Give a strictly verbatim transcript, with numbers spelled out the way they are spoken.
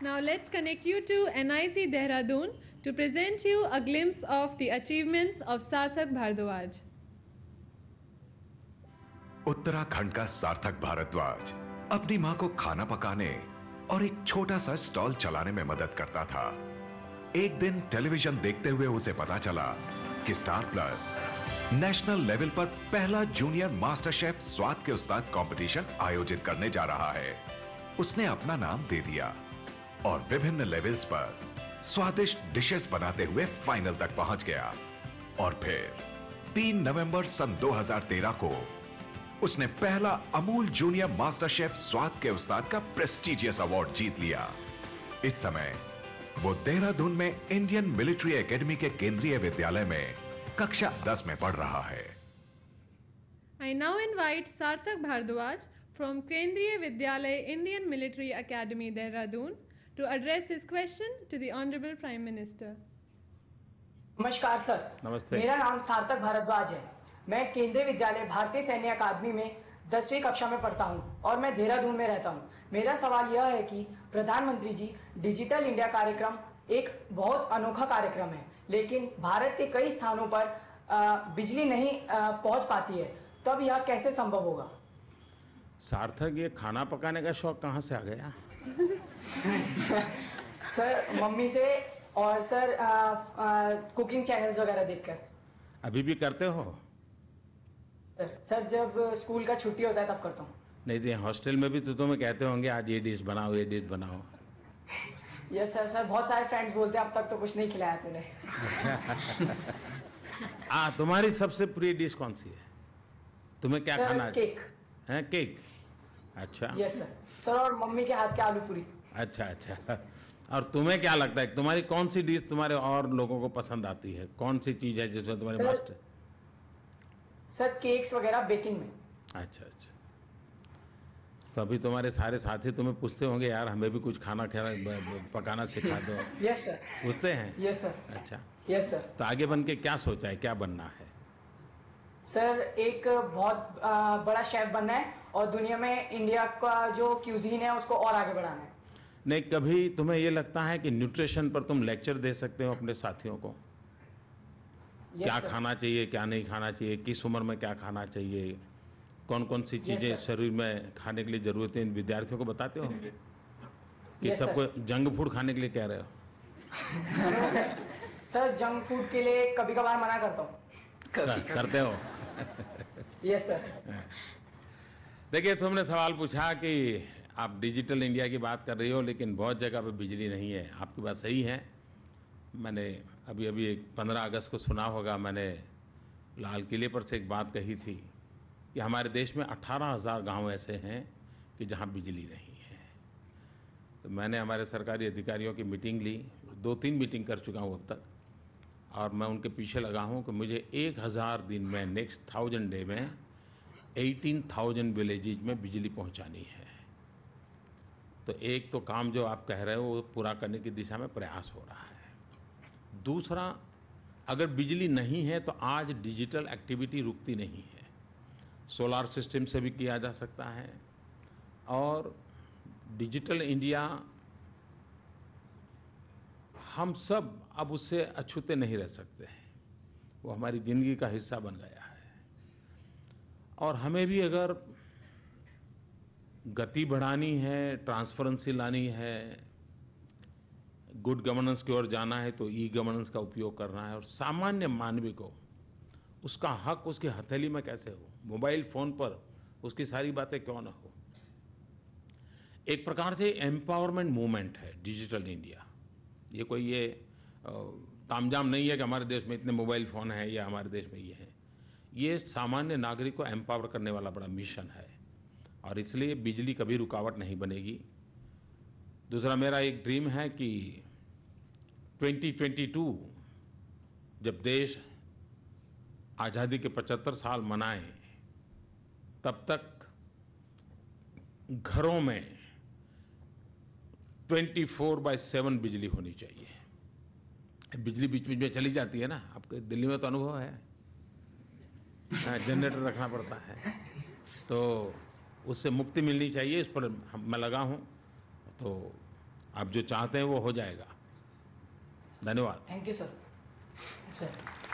Now let's connect you to N I C Dehradun to present you a glimpse of the achievements of Sarthak Bhardwaj. Uttarakhand का सार्थक भारद्वाज अपनी मां को खाना पकाने और एक छोटा सा स्टॉल चलाने में मदद करता था। एक दिन टेलीविजन देखते हुए उसे पता चला कि स्टार प्लस नेशनल लेवल पर पहला जूनियर मास्टर शेफ स्वाद के उस्ताद कंपटीशन आयोजित करने जा रहा है। उसने अपना नाम दे दिया और विभिन्न लेवल्स पर स्वादिष्ट डिशेस बनाते हुए फाइनल तक पहुंच गया। और फिर तीन नवंबर सन दो हज़ार तेरह को उसने पहला अमूल जूनियर मास्टर शेफ स्वाद के उस्ताद का प्रेस्टिजियस अवार्ड जीत लिया। इस समय वो देहरादून में इंडियन मिलिट्री एकेडमी के केंद्रीय विद्यालय में कक्षा दस में पढ़ रहा है। I now invite Sarthak Bhardwaj from Kendriya Vidyalaya Indian Military Academy Dehradun to address his question to the Honorable Prime Minister. नमस्कार सर। नमस्ते। मेरा नाम सार्थक भारद्वाज है। मैं केंद्रीय विद्यालय भारतीय सैन्य अकादमी में दसवीं कक्षा में पढ़ता हूं और मैं देहरादून में रहता हूं। मेरा सवाल यह है कि प्रधानमंत्री जी डिजिटल इंडिया कार्यक्रम एक बहुत अनोखा कार्यक्रम है, लेकिन भारत के कई स्थानों पर आ, बिजली नहीं आ, पहुंच पाती है, तब यह कैसे संभव होगा? सार्थक, ये खाना पकाने का शौक कहाँ से आ गया? सर, मम्मी से और सर आ, आ, कुकिंग चैनल्स वगैरह देखकर। अभी भी करते हो? सर, जब स्कूल का छुट्टी होता है तब करता हूँ। नहीं तो हॉस्टल में भी तो तुम्हें कहते होंगे आज ये डिश बनाओ, ये डिश बनाओ। Yes sir. सर, बहुत सारे फ्रेंड्स बोलते हैं अब तक तो कुछ नहीं खिलाया तूने। आ तुम्हारी सबसे प्रिय डिश कौन सी है? तुम्हें क्या सर, खाना केक है? केक। अच्छा। Yes sir. सर, और मम्मी के हाथ के आलू पूरी। अच्छा अच्छा। और तुम्हें क्या लगता है तुम्हारी कौन सी डिश तुम्हारे और लोगों को पसंद आती है? कौन सी चीज है जिसमें तुम्हारी मस्ट है? सर, केक्स वगैरह बेकिंग में। अच्छा अच्छा। तो अभी तुम्हारे सारे साथी तुम्हें पूछते होंगे यार हमें भी कुछ खाना खाना पकाना सिखा दो। Yes sir. पूछते हैं? Yes sir. अच्छा। Yes sir. तो आगे बन के क्या सोचा है, क्या बनना है? सर, एक बहुत आ, बड़ा शेफ बनना है और दुनिया में इंडिया का जो क्यूजीन है उसको और आगे बढ़ाना है। नहीं, कभी तुम्हें ये लगता है कि न्यूट्रिशन पर तुम लेक्चर दे सकते हो अपने साथियों को? Yes, क्या sir. खाना चाहिए, क्या नहीं खाना चाहिए, किस उम्र में क्या खाना चाहिए, कौन कौन सी चीज़ें Yes, शरीर में खाने के लिए ज़रूरत है, इन विद्यार्थियों को बताते हो कि Yes, सबको जंक फूड खाने के लिए कह रहे हो? सर, सर जंक फूड के लिए कभी कभार मना करता हूँ। कर, करते हो? Yes sir. देखिए, तुमने सवाल पूछा कि आप डिजिटल इंडिया की बात कर रही हो, लेकिन बहुत जगह पे बिजली नहीं है। आपकी बात सही है। मैंने अभी अभी एक पंद्रह अगस्त को सुना होगा, मैंने लाल किले पर से एक बात कही थी कि हमारे देश में अठारह हज़ार गाँव ऐसे हैं कि जहाँ बिजली नहीं है। तो मैंने हमारे सरकारी अधिकारियों की मीटिंग ली, दो तीन मीटिंग कर चुका हूँ अब तक, और मैं उनके पीछे लगा हूँ कि मुझे एक हज़ार दिन में, नेक्स्ट थाउजेंड डे में एटीन थाउजेंड विलेजेज में बिजली पहुँचानी है। तो एक तो काम जो आप कह रहे हो वो पूरा करने की दिशा में प्रयास हो रहा है। दूसरा, अगर बिजली नहीं है तो आज डिजिटल एक्टिविटी रुकती नहीं है। सोलार सिस्टम से भी किया जा सकता है और डिजिटल इंडिया हम सब अब उससे अछूते नहीं रह सकते हैं। वो हमारी ज़िंदगी का हिस्सा बन गया है और हमें भी अगर गति बढ़ानी है, ट्रांसपेरेंसी लानी है, गुड गवर्नेंस की ओर जाना है तो ई गवर्नेंस का उपयोग करना है और सामान्य मानवी को उसका हक उसकी हथेली में कैसे हो, मोबाइल फ़ोन पर उसकी सारी बातें क्यों ना हो। एक प्रकार से एम्पावरमेंट मूवमेंट है डिजिटल इंडिया। ये कोई ये तामझाम नहीं है कि हमारे देश में इतने मोबाइल फ़ोन हैं या हमारे देश में ये है। ये सामान्य नागरिक को एम्पावर करने वाला बड़ा मिशन है और इसलिए बिजली कभी रुकावट नहीं बनेगी। दूसरा, मेरा एक ड्रीम है कि ट्वेंटी ट्वेंटी टू जब देश आज़ादी के पचहत्तर साल मनाए, तब तक घरों में चौबीस बाय सात बिजली होनी चाहिए। बिजली बीच बीच में चली जाती है ना, आपके दिल्ली में तो अनुभव है, जनरेटर रखना पड़ता है, तो उससे मुक्ति मिलनी चाहिए। इस पर मैं लगा हूँ। तो आप जो चाहते हैं वो हो जाएगा। धन्यवाद। Thank you sir. सर